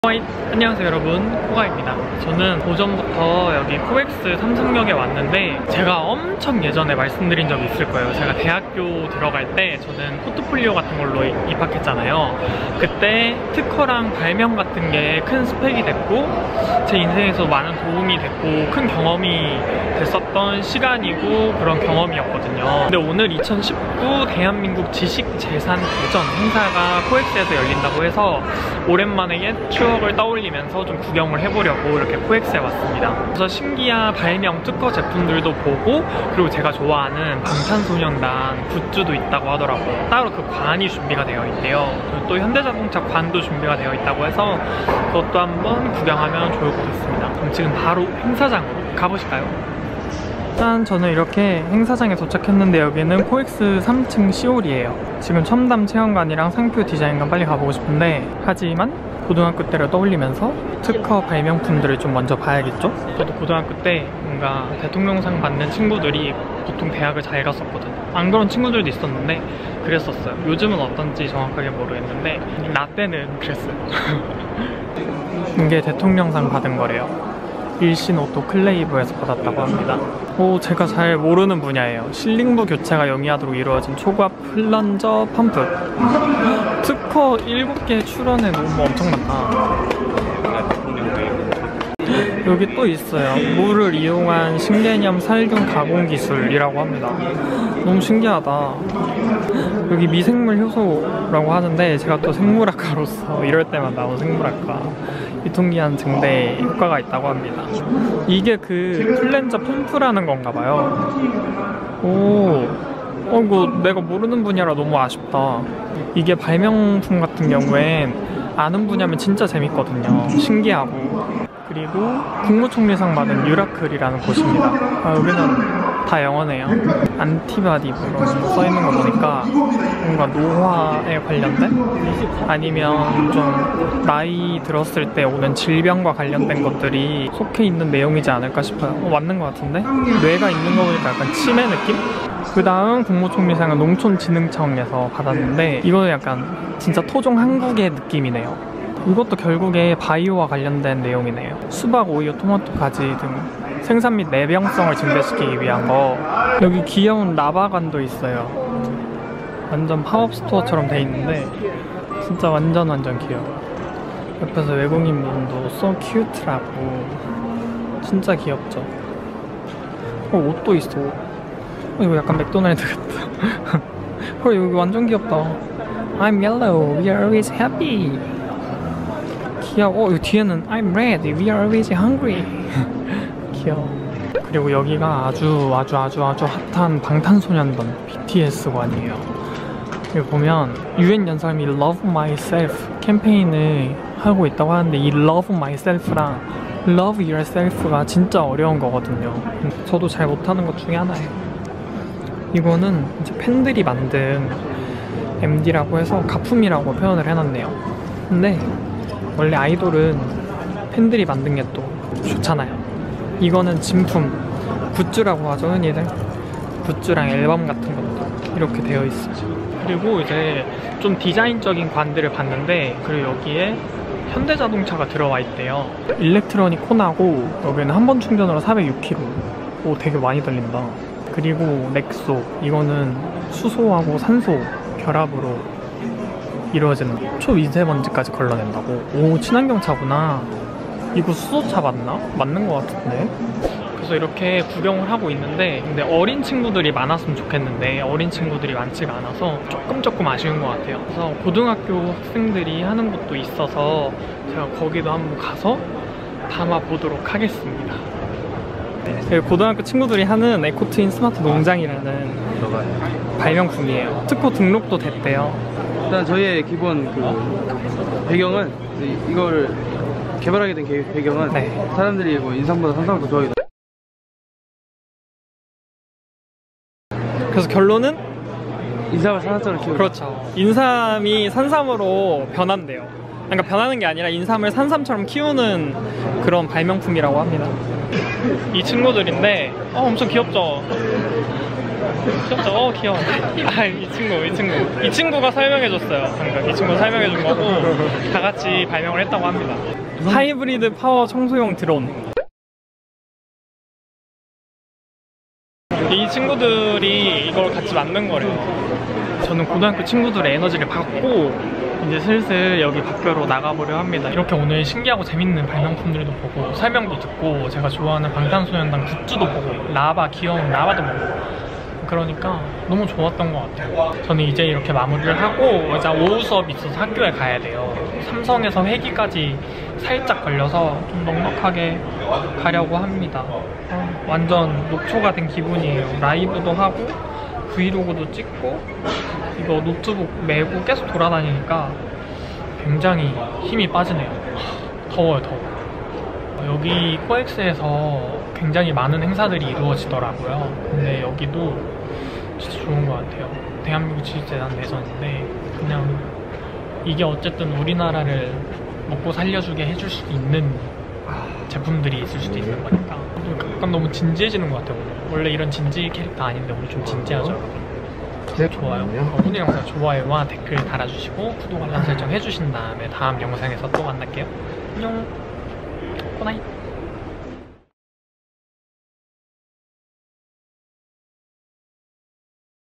안녕하세요 여러분, 코가입니다. 저는 오전부터 여기 코엑스 삼성역에 왔는데 제가 엄청 예전에 말씀드린 적이 있을 거예요. 제가 대학교 들어갈 때 저는 포트폴리오 같은 걸로 입학했잖아요. 그때 특허랑 발명 같은 게 큰 스펙이 됐고 제 인생에서 많은 도움이 됐고 큰 경험이 됐었던 시간이고 그런 경험이었거든요. 근데 오늘 2019 대한민국 지식재산대전 행사가 코엑스에서 열린다고 해서 오랜만에 옛 추억을 떠올리면서 좀 구경을 해보려고 이렇게 코엑스에 왔습니다. 그래서 신기한 발명 특허 제품들도 보고, 그리고 제가 좋아하는 방탄소년단 굿즈도 있다고 하더라고요. 따로 그 관이 준비가 되어 있대요. 그리고 또 현대자동차 관도 준비가 되어 있다고 해서 그것도 한번 구경하면 좋을 것 같습니다. 그럼 지금 바로 행사장으로 가보실까요? 일단 저는 이렇게 행사장에 도착했는데 여기는 코엑스 3층 시홀이에요. 지금 첨담 체험관이랑 상표 디자인관 빨리 가보고 싶은데, 하지만 고등학교 때를 떠올리면서 특허 발명품들을 좀 먼저 봐야겠죠? 저도 고등학교 때 뭔가 대통령상 받는 친구들이 보통 대학을 잘 갔었거든요. 안 그런 친구들도 있었는데 그랬었어요. 요즘은 어떤지 정확하게 모르겠는데 나 때는 그랬어요. 이게 대통령상 받은 거래요. 일신 오토 클레이브에서 받았다고 합니다. 제가 잘 모르는 분야예요. 실링부 교체가 영위하도록 이루어진 초고압 플런저 펌프. 특허 7개 출원에 너무 엄청 많다. 여기 또 있어요. 물을 이용한 신개념 살균 가공 기술이라고 합니다. 너무 신기하다. 여기 미생물 효소라고 하는데 제가 또 생물학과로서 이럴 때만 나온 생물학과, 유통기한 증대에 효과가 있다고 합니다. 이게 그 플렌저 펌프라는 건가 봐요. 이거 내가 모르는 분야라 너무 아쉽다. 이게 발명품 같은 경우엔 아는 분야면 진짜 재밌거든요. 신기하고. 그리고 국무총리상 받은 유라클이라는 곳입니다. 여기는 다 영어네요. 안티바디로 써있는 거 보니까 뭔가 노화에 관련된? 아니면 좀 나이 들었을 때 오는 질병과 관련된 것들이 속해 있는 내용이지 않을까 싶어요. 맞는 것 같은데? 뇌가 있는 거 보니까 약간 치매 느낌? 그 다음 국무총리상은 농촌진흥청에서 받았는데 이거는 약간 진짜 토종 한국의 느낌이네요. 이것도 결국에 바이오와 관련된 내용이네요. 수박, 오이오, 토마토, 가지 등 생산 및 내병성을 증대시키기 위한 거. 여기 귀여운 라바관도 있어요. 완전 팝업 스토어처럼 돼 있는데 진짜 완전 귀여워. 옆에서 외국인 분도 so cute라고. 진짜 귀엽죠? 옷도 있어. 이거 약간 맥도날드 같다. 여기 완전 귀엽다. I'm yellow, we are always happy. 귀여워. 여기 뒤에는 I'm red, we are always hungry. 귀여워. 그리고 여기가 아주 핫한 방탄소년단 BTS관이에요. 여기 보면 UN 연설이 Love Myself 캠페인을 하고 있다고 하는데, 이 Love Myself랑 Love Yourself가 진짜 어려운 거거든요. 저도 잘 못하는 것 중에 하나예요. 이거는 이제 팬들이 만든 MD라고 해서 가품이라고 표현을 해놨네요. 근데 원래 아이돌은 팬들이 만든 게 또 좋잖아요. 이거는 진품, 굿즈라고 하죠, 흔히들. 굿즈랑 앨범 같은 것도 이렇게 되어 있어요. 그리고 이제 좀 디자인적인 관들을 봤는데, 그리고 여기에 현대자동차가 들어와 있대요. 일렉트로닉 코나고 여기는 한 번 충전으로 406km. 되게 많이 달린다. 그리고 넥소, 이거는 수소하고 산소 결합으로 이루어지는 초미세먼지까지 걸러낸다고. 친환경 차구나. 이거 수소차 맞나? 맞는 것 같은데. 그래서 이렇게 구경을 하고 있는데, 근데 어린 친구들이 많았으면 좋겠는데 어린 친구들이 많지가 않아서 조금 아쉬운 것 같아요. 그래서 고등학교 학생들이 하는 것도 있어서 제가 거기도 한번 가서 담아보도록 하겠습니다. 고등학교 친구들이 하는 에코트인 스마트 농장이라는 발명품이에요. 특허 등록도 됐대요. 일단 저희의 기본 배경은, 이걸 개발하게 된 배경은 사람들이 인삼보다 산삼을 더 좋아하기도. 그래서 결론은 인삼을 산삼처럼 키우는. 그렇죠. 인삼이 산삼으로 변한대요. 그러니까 변하는 게 아니라 인삼을 산삼처럼 키우는 그런 발명품이라고 합니다. 이 친구들인데 엄청 귀엽죠? 귀엽죠? 귀여워. 이 친구가 설명해줬어요. 방금 이 친구 설명해준 거고 다 같이 발명을 했다고 합니다. 하이브리드 파워 청소용 드론. 이 친구들이 이걸 같이 만든 거래요. 저는 고등학교 친구들의 에너지를 받고 이제 슬슬 여기 밖으로 나가보려 합니다. 이렇게 오늘 신기하고 재밌는 발명품들도 보고 설명도 듣고 제가 좋아하는 방탄소년단 굿즈도 보고 귀여운 라바도 보고 그러니까 너무 좋았던 것 같아요. 저는 이제 이렇게 마무리를 하고 이제 오후 수업이 있어서 학교에 가야 돼요. 삼성에서 회기까지 살짝 걸려서 좀 넉넉하게 가려고 합니다. 완전 녹초가 된 기분이에요. 라이브도 하고 브이로그도 찍고 이거 노트북 메고 계속 돌아다니니까 굉장히 힘이 빠지네요. 더워요. 여기 코엑스에서 굉장히 많은 행사들이 이루어지더라고요. 근데 여기도 진짜 좋은 것 같아요. 대한민국 지식재단 내전인데 그냥 이게 어쨌든 우리나라를 먹고 살려주게 해줄 수도 있는 제품들이 있을 수도 있는 거니까 가끔 너무 진지해지는 것 같아요. 원래 이런 진지 캐릭터 아닌데 오늘 좀 진지하죠. 좋아요. 오늘 영상 좋아요와 댓글 달아주시고 구독 알람 설정 해주신 다음에 다음 영상에서 또 만날게요. 안녕. 굿나잇.